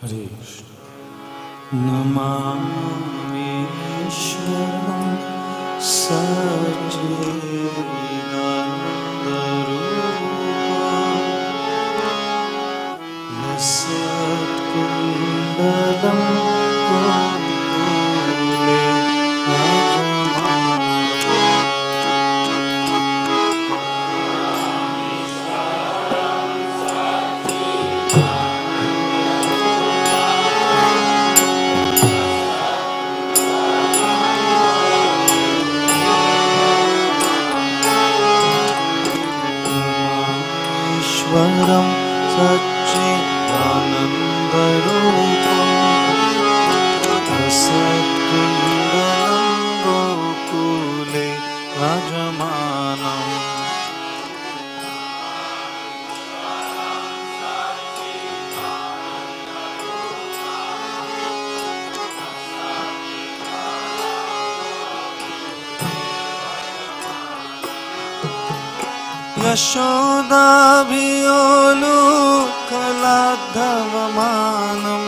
Hare Krishna. Namāmīśvaram sac-cid-ānanda-rūpam lasat-kuṇḍalam gokule Varam sac-cid-ānanda-rūpam lasat-kuṇḍalam gokule bhrājamanam yaśodā-bhiyolūkhalād dhāvamānam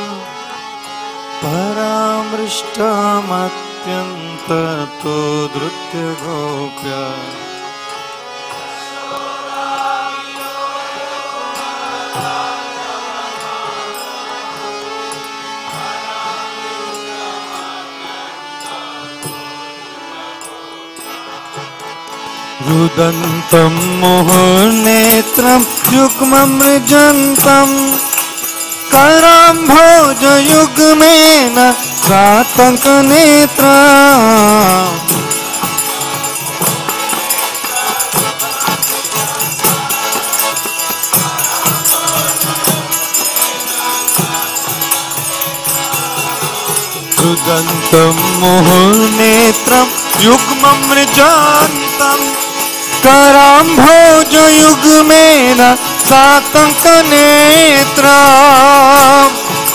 parāmṛṣṭam atyantato drutya gopyā rudantam netra-yugmam karāmbhoja-yugmena sātańka-netram rudantam netra-yugmam karāmbhoja-yugmena sātańka-netram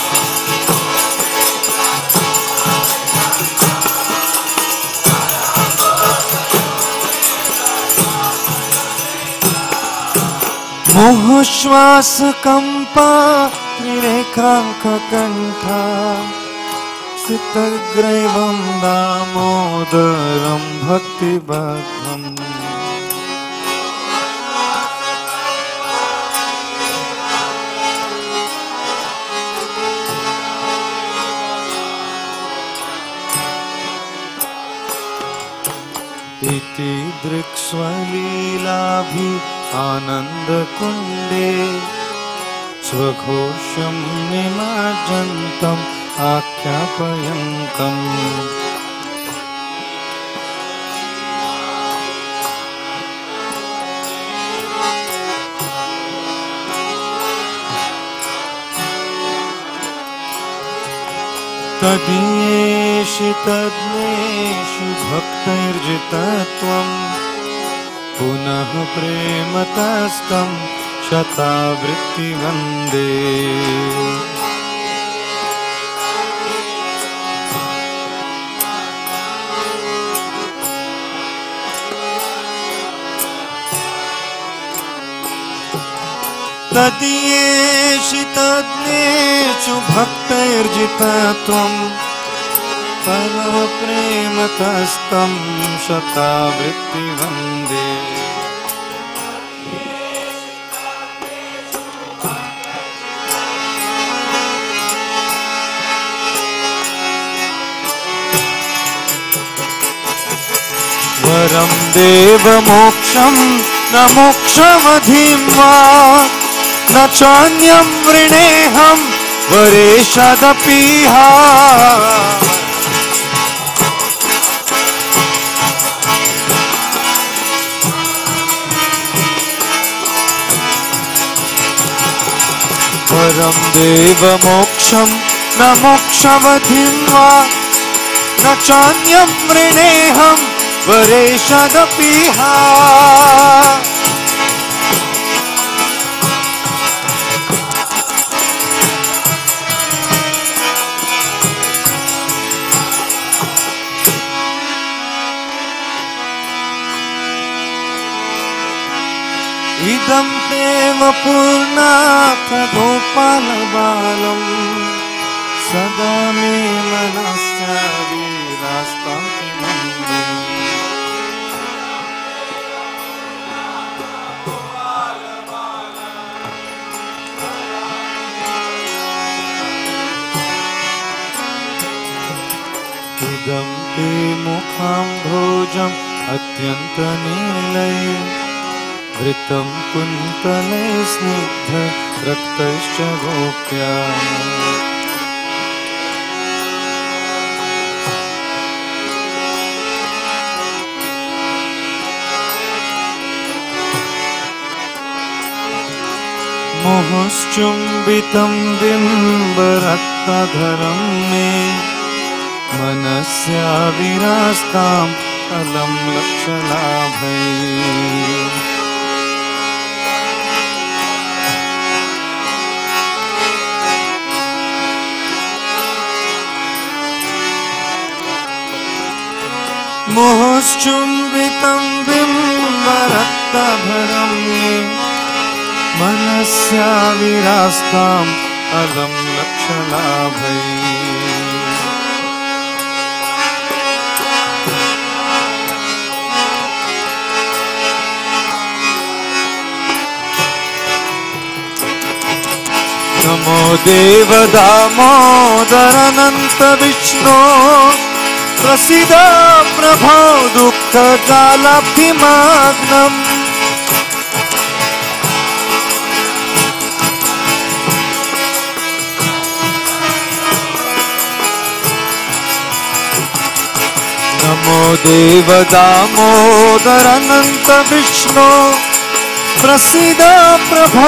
śvāsa-kampa-trirekhāńka-kaṇṭha sthita-graivam Damodaram bhakti-baddham iti driksvalīlābhi ānanda-kunde svaghosham nimājantam ākhyāpayankam tadiyeshu tadneshu bhaktirjittatvam punah prematastam śvāsa-vritti vande tadiyeshu tadneshu bhaktirjittatvam punah prematastam śvāsa-vritti vande varam deva moksham na mokshavadhim va na chanyam vrineham vareshadapiha varam deva moksham na mokshavadhim va na chanyam vrineham vareshadapiha idam prema purnatha Gopal balam सदा मे मनस्य वीरास्तां इदं ते मुखाम्भोजम् अत्यन्तनीलये घृतं कुन्तले स्निग्ध रक्तश्च गोप्या मोहश्चुम्बितं बिम्बरक्तधरं मे मनस्याविरास्ताम् अलं लक्षलाभै मोहश्चुम्बितं बिम्बरक्तधरं मे मनस्याविरास्ताम् अलं लक्षलाभै नमो देव दामोदरनन्त विष्णो प्रसीद प्रभो दुःखजालाब्धिमाग्नम् नमो देव दामोदरनन्त विष्णो प्रसीद प्रभो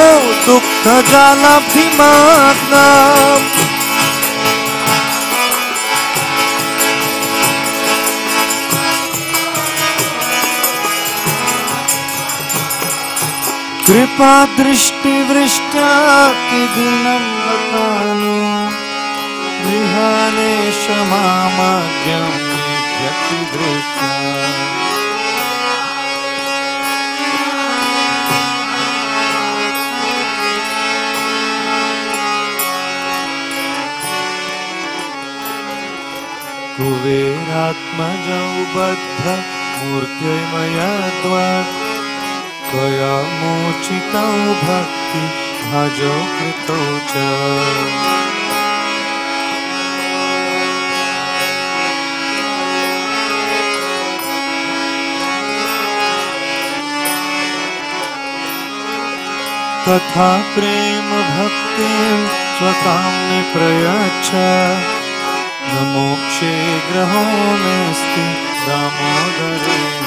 दुःखजालाब्धिमाग्नम् कृपा दृष्टिवृष्ट्यातिदिनं वदानु गृहाणे क्षमामज्ञं व्यतिदृष्ट्या कुबेरात्मजौ बद्ध मूर्तिमयद्वत् त्वया मोचितौ भक्ति भजौ कृतौ च तथा प्रेम भक्तिं स्वकाम्ये प्रयच्छ न मोक्षे ग्रहो मेऽस्ति दामोदरेण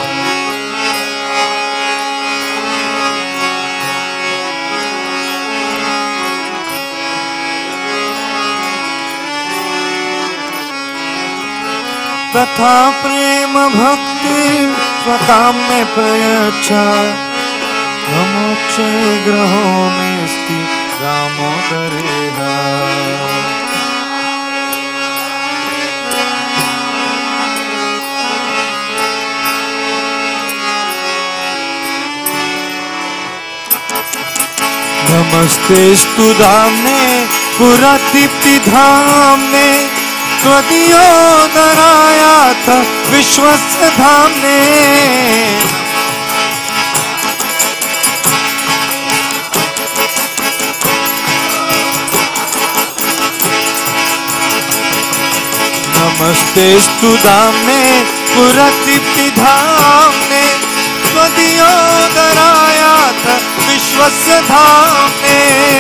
तथा प्रेम भक्तिं स्वकाम्ये प्रयच्छ न मोक्षे ग्रहो मेऽस्ति दामोदरेण नमस्तेस्तु धाम्ने पुरदीप्तिधाम्ने त्वदीयोदरायाथ विश्वस्य धाम्ने नमस्तेस्तु धाम्ने पुरदीप्तिधाम्ने त्वदीयोदरायाथ विश्वस्य धाम्ने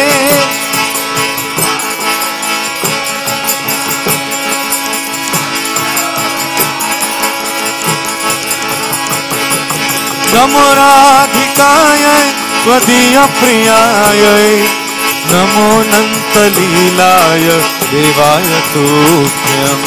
नमो राधिकायै त्वदीयप्रियायै नमो अनन्तलीलाय देवाय तुभ्यम्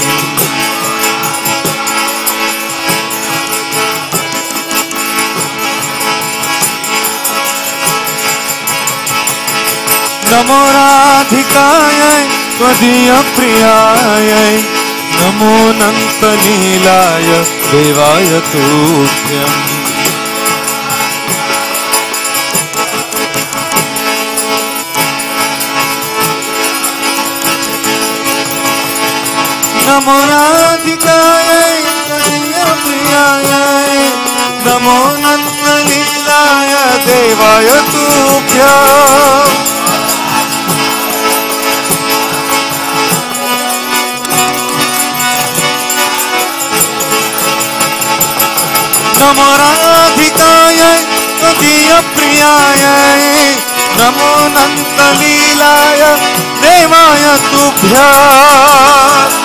नमो राधिकायै त्वदीयप्रियायै नमो अनन्तलीलाय देवाय तुभ्यम् नमो राधिकायै प्रियायै नमो नन्दलीलाय देवाय तुभ्यम् नमो राधिकायै प्रियायै नमो नन्दलीलाय देवाय तुभ्यम्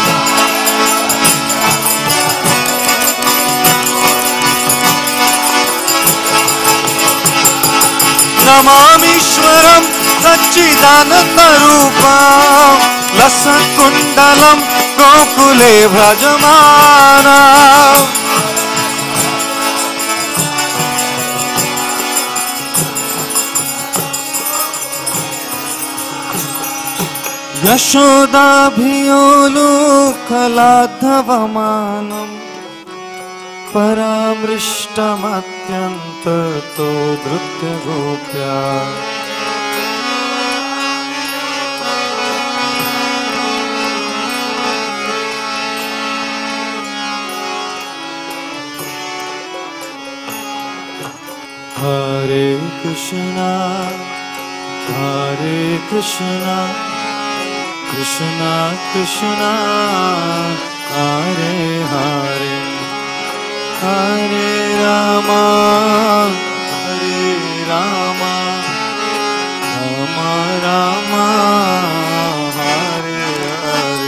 namāmīśvaram sac-cid-ānanda-rūpam lasat-kuṇḍalam gokule bhrājamanam yaśodā-bhiyolūkhalād dhāvamānam parāmṛṣṭam atyantato drutya gopyā Hare Krishna Krishna Krishna Hare Hare Hare Rama Rama Rama Hare Hare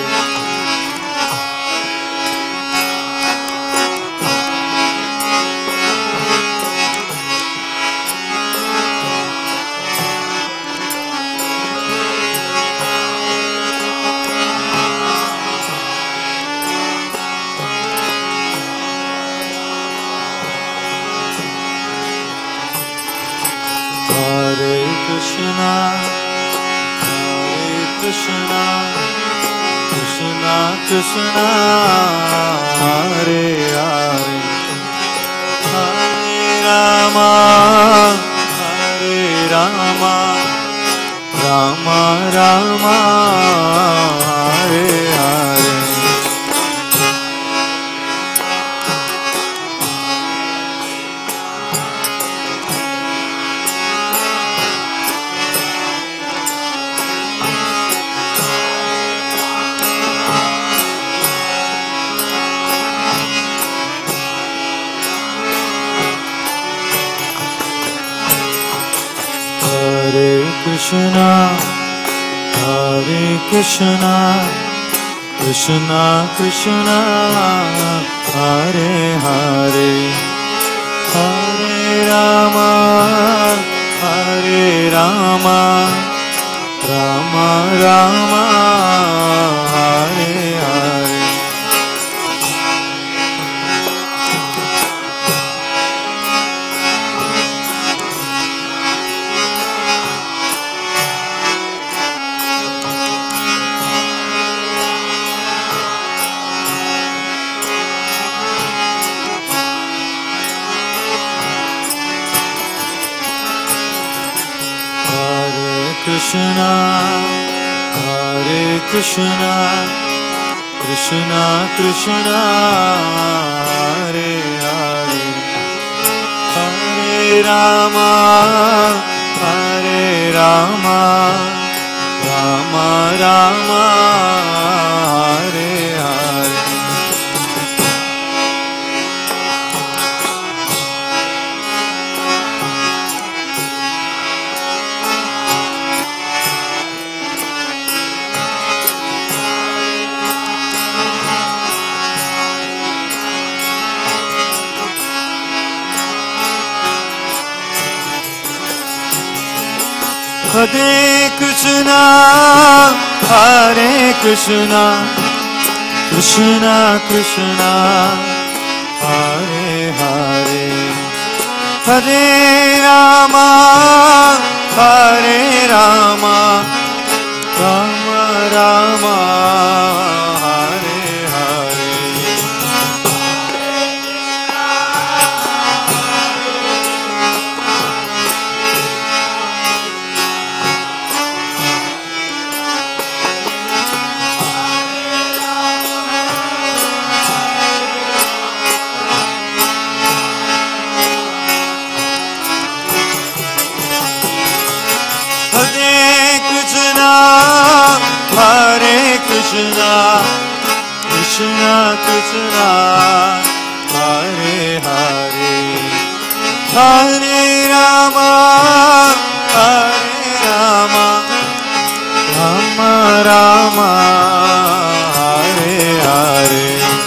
Hare Krishna Krishna Krishna Hare Hare Hare Rama Rama Rama Hare Hare Hare Krishna Krishna Krishna Hare Hare Hare Rama Rama Rama Hare Hare Krishna Krishna Krishna Hare Hare Hare Rama Rama Rama Hare Hare Hare Krishna Krishna Krishna Hare Hare Hare Rama Rama Rama Hare Hare Krishna, Krishna Krishna, Hare Hare, Hare Rama, Hare Rama, Rama Rama, Hare Hare.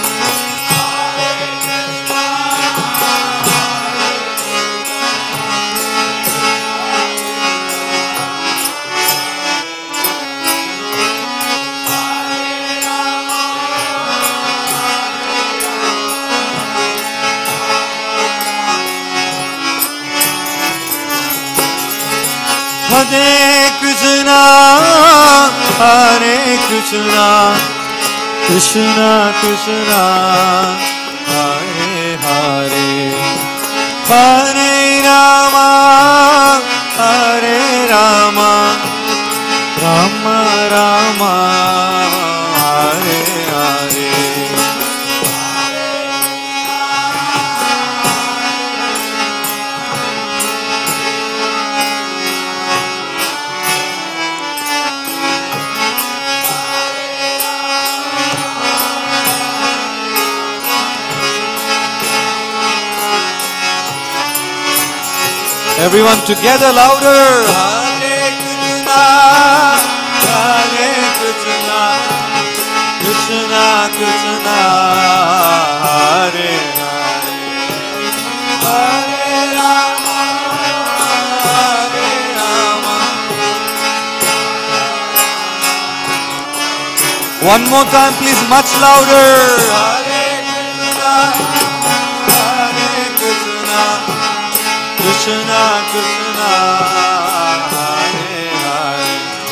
Hare Krishna, Hare Krishna, Krishna Krishna, Hare Hare, Hare Rama, Hare Rama, Rama Rama, Hare Hare. Everyone together, louder. Hare Krishna, Hare Krishna, Krishna Krishna, Hare Hare, Hare Rama, Hare Rama. One more time, please, much louder. Hare Krishna, Hare Krishna, Krishna Krishna, Hare Hare,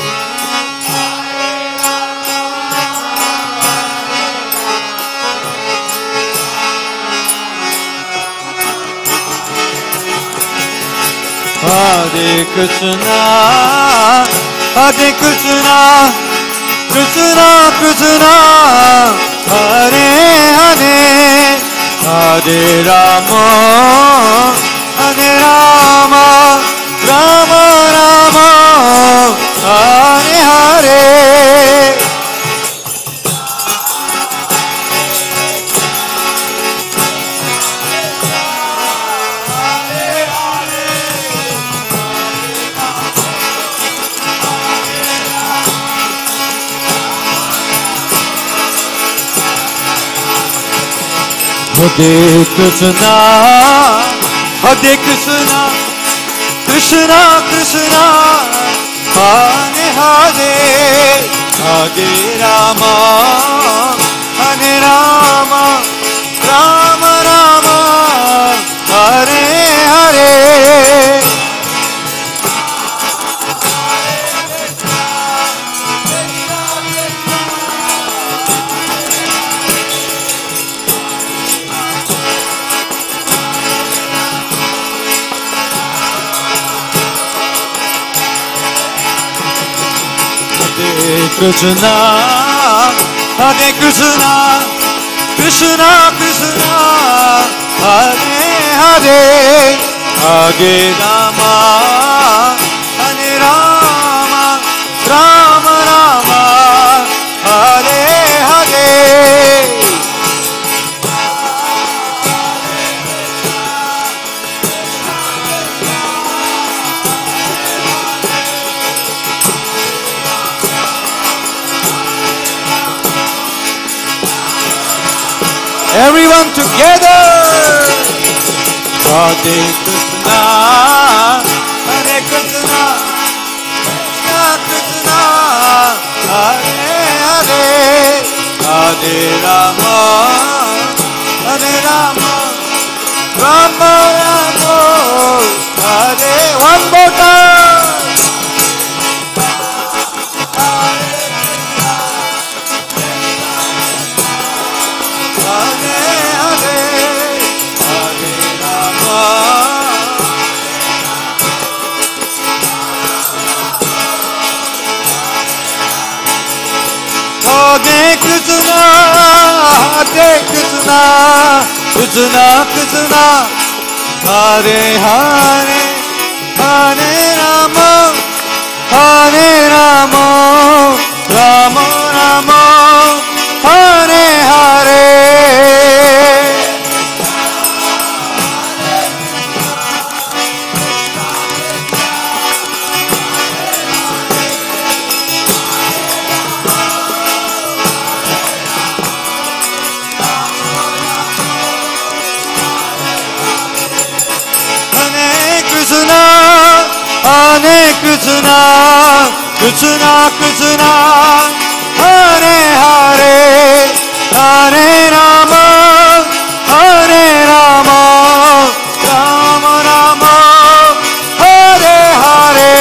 Hare Krishna, Hare Krishna, Krishna Krishna, Hare Hare, Hare Rama, Hare Rama, Rama Rama, Hare Hare. Hare Krishna, Hare Krishna, Krishna Krishna, Hare Hare, Hare Rama, Hare Rama, Rama Rama, Hare Hare. Krishna, Hare Krishna, Krishna Krishna, Hare Hare, Hare Rama, Hare Rama, Rama Rama, Hare Hare. Everyone together. Hare Krishna, Hare Krishna, Krishna Krishna, Hare Hare, Hare Rama, Hare Rama, Rama Rama, Hare. One more time. Hare Krishna, Hare Krishna, Krishna Krishna, Hare Hare, Hare Rama, Hare Rama, Rama Rama, Krishna Krishna Hare Hare Hare Rama Hare Rama Rama Rama Hare Hare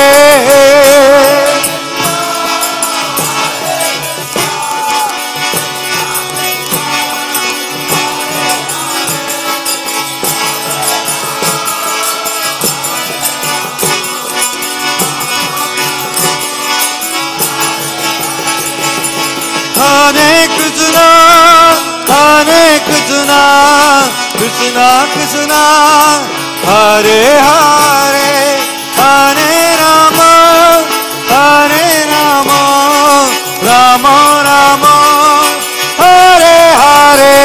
Hare Krishna, Hare Krishna, Krishna Krishna, Hare Hare, Hare Rama, Hare Rama, Rama Rama, Hare Hare.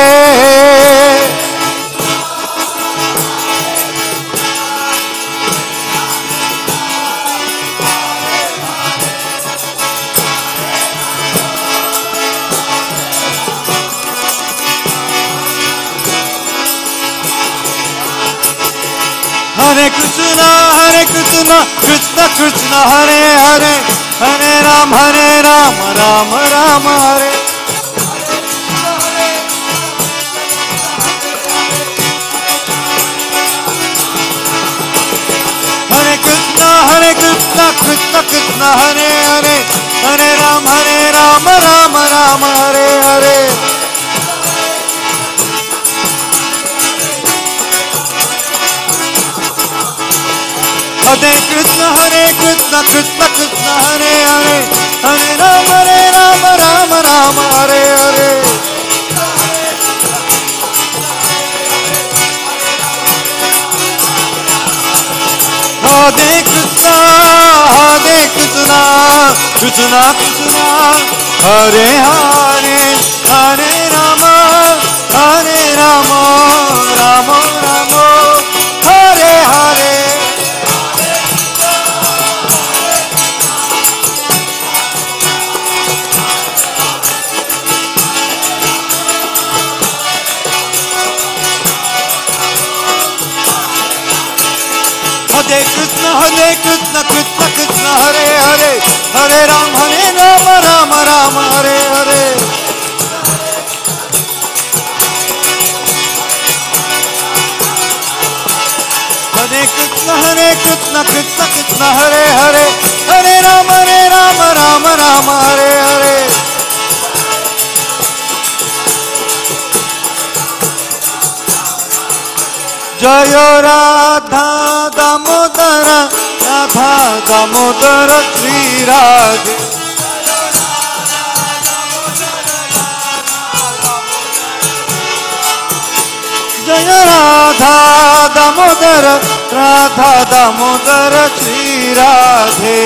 Hare Krishna, Krishna Krishna, Hare Hare, Hare Ram, Ram Ram, Hare. Hare Krishna, Krishna Krishna, Hare Hare, Hare Ram, Ram Ram, Hare Hare. Hare Krishna, Krishna Krishna, Hare Hare, Hare Ram, Ram Ram, Hare Hare. Hare Krishna, Krishna Krishna, Hare Hare, Hare Rama, Rama Rama, Hare Hare. Hare Krishna, Krishna Krishna, Hare Hare, Hare Ram, Ram Ram, Hare Hare. Hare Krishna, Krishna Hare Hare, Hare Ram, Ram Hare Hare. Jaya Radha Damodara, Radha Damodara Sri Radhe. Jaya Radha Damodara, Radha Damodara Sri Radhe.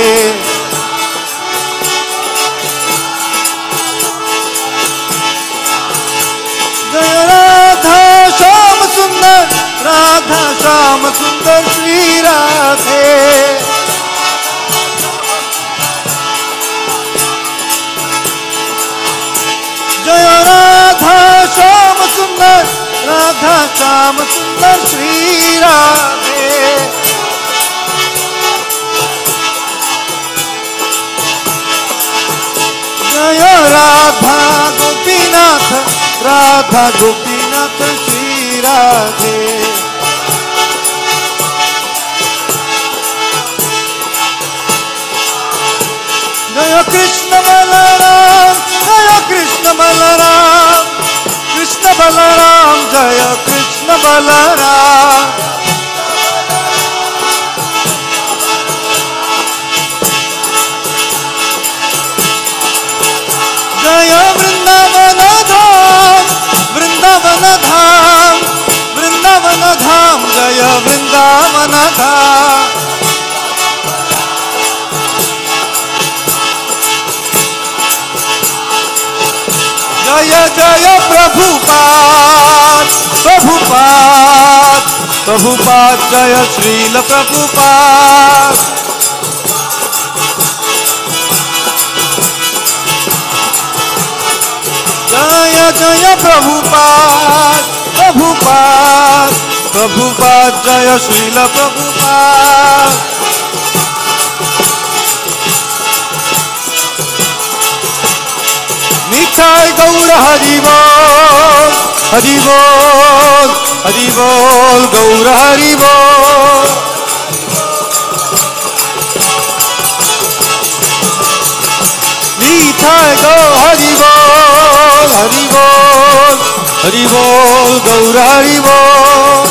Jaya Radha Sham Sundar, Radha Sham Sundar Sri Radhe. Jaya Radha Sham Sundar, Radha Sham Sundar Sri Radhe. Jaya Radha Gopinath, Radha Gopinath Sri Radhe. Jaya Krishna Balaram, Jaya Krishna Balaram, Krishna Balaram, Jaya Krishna Balaram. Jaya Vrindavana Dham, Vrindavana Dham, Vrindavana Dham, Jaya Vrindavana Dham. Jaya Jaya Prabhupada, Prabhupada, Prabhupada, Jaya Srila Prabhupada. Jaya Jaya Prabhupada, Prabhupada, Prabhupada, Jaya Srila Prabhupada. Hari बोल, हरि बोल, हरि बोल, गौर हरि बोल। निताय गौर हरि बोल, हरि बोल, हरि बोल, गौर हरि बोल।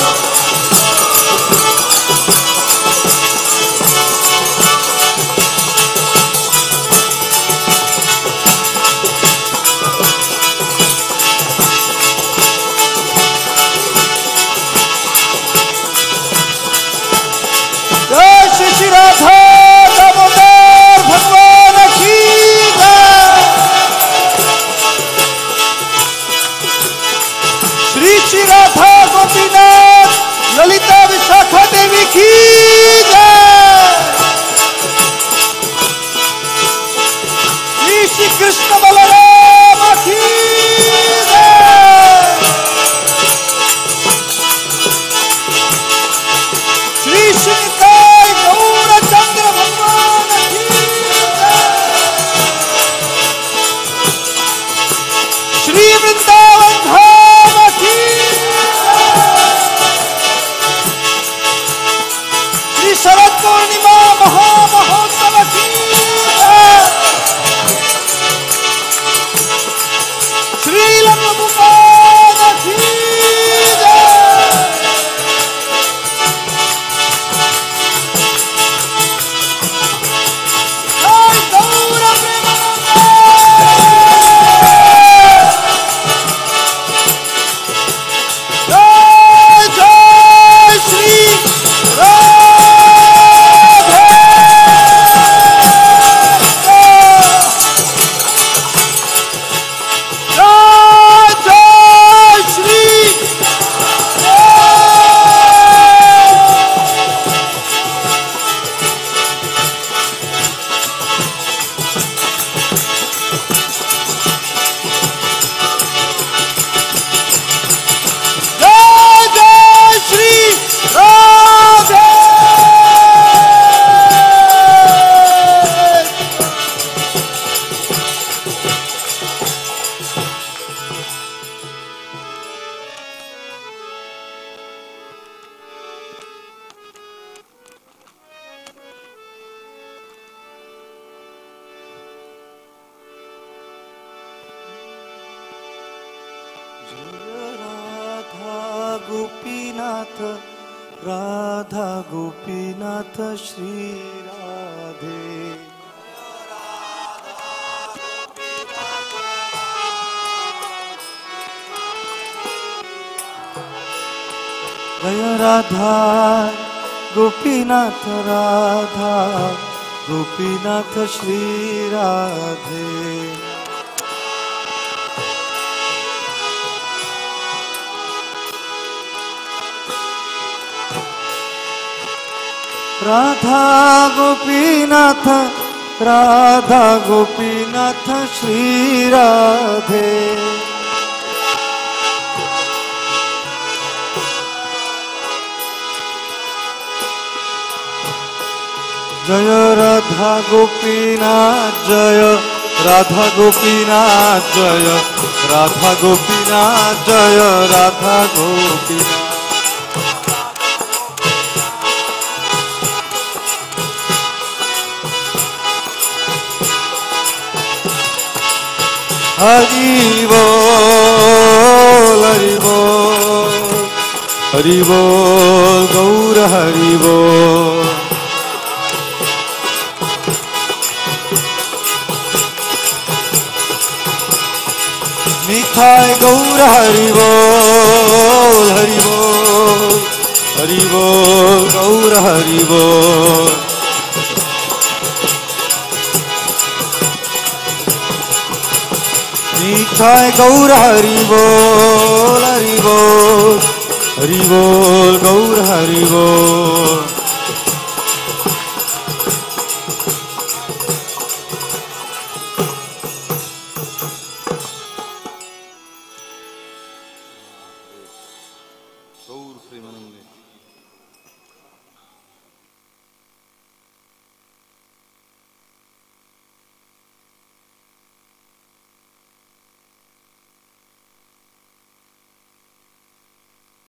श्री राधा दामोदर भगवान की जय। श्री श्री राधा गोपीनाथ ललिता विशाखा देवी की जय। श्री श्री कृष्ण बलराम की जय। श्री श्री श्री वृंदावन धाम की श्री शरद पूर्णिमा महामहोत्सव की श्री लंबगोपाल की राधा गोपीनाथ श्री राधे। जय राधा गोपीनाथ राधा गोपीनाथ श्री राधे। राधा गोपीनाथ राधा गोपीनाथ श्री राधे। जय राधा गोपीनाथ जय राधा गोपीनाथ जय राधा गोपीनाथ जय राधा गोपीनाथ। हरि बोल हरि बोल हरि बोल गौर हरि बोल। निताय गौर हरि बोल हरि बोल हरि बोल गौर हरि बोल। निताय गौर हरि बोल हरि बोल हरि बोल गौर हरि बोल।